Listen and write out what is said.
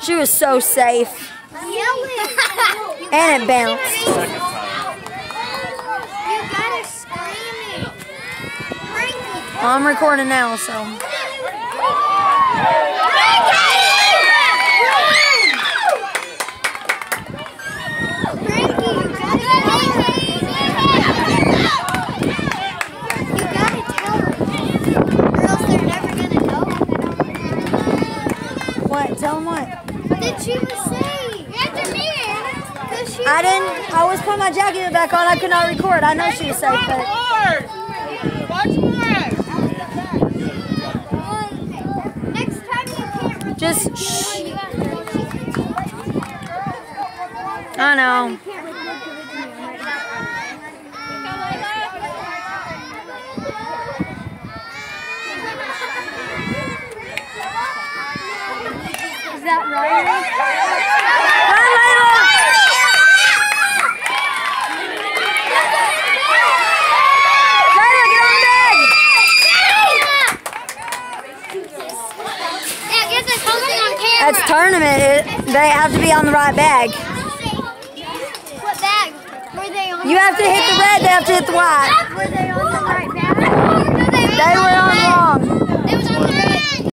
She was so safe. And it bounced. You gotta scream it. I'm recording now, so. What? Tell them what? That she was safe. After me. I didn't. I was putting my jacket back on. I could not record. I know she was safe, but. Watch more. Next time you can't record. Just shh. I know. Is that right? Run, Laila! Laila, get on the bed! Yeah, get this posting on camera. That's tournament. They have to be on the right bag. What bag? Were they on? You have to hit the red. They have to hit the white. Were they on the right bag? They were on wrong.